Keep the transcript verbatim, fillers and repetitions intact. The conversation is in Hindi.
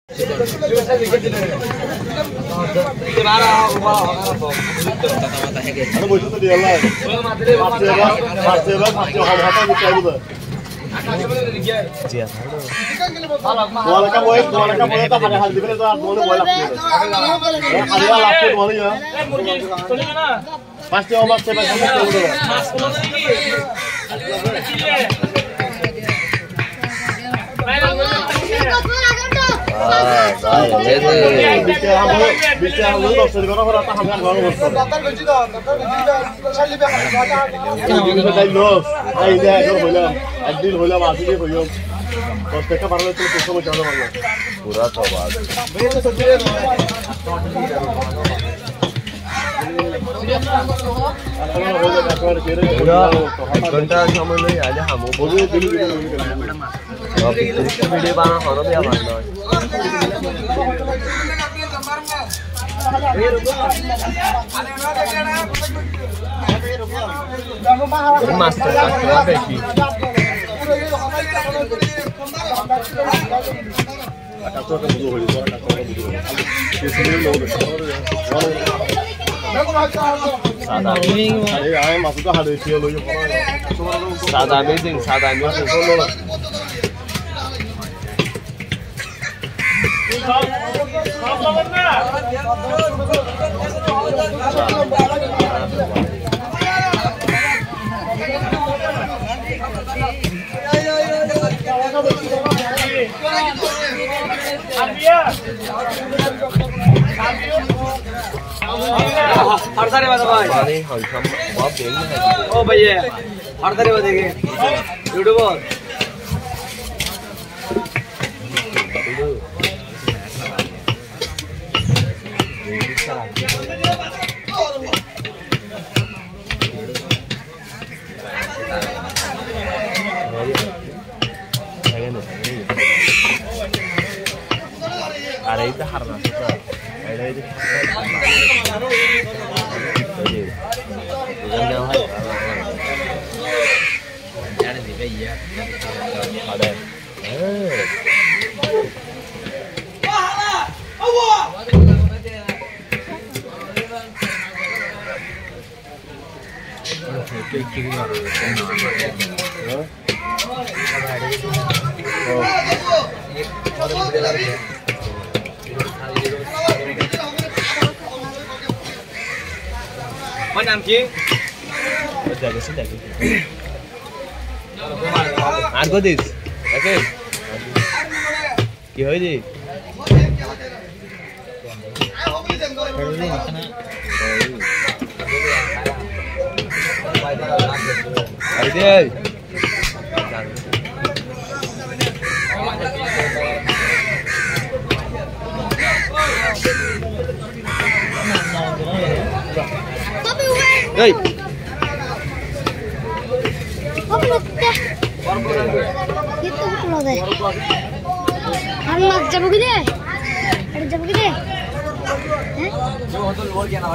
Ka boleh, boleh ka boleh tak ada hal di mana tu boleh boleh lapor. Ada lapor boleh ya. Pasti orang sebab kamu tahu tu. Bicara kamu, bicara kamu tak sedih orang orang tak hamil orang orang. Doktor kerja dah, doktor kerja dah. Saya lebih hamil dah. Ini kita los, ini dia kalau boleh, adil boleh masih dia boleh. Bos mereka baru itu susah macam mana? Pura coba. Betul betul. घंटा समय नहीं आजा हम बोलिए अब वीडियो बना खाना भी आवाज ना मास्टर का देखी आता तो मुझे होली तो आता तो मुझे इसलिए लोग सादा मीटिंग अरे आए मासु का हाडे कियो लोग सादा मीटिंग सादा मीटिंग बोलो ना हर सारे बात भाई अरे हम हम बहुत देर में ओ भैया हर सारे बात देखे YouTube ada itu harna ada itu bukan yang lain ada di bayi ya ada eh Có năm chiếc. Bây giờ xin đại cái. Ăn có gì? Ok. Gì hơi gì? Đây đi. Đây. Apa lupa? Itu betul deh. Anak jam gede. Ada jam gede. Eh?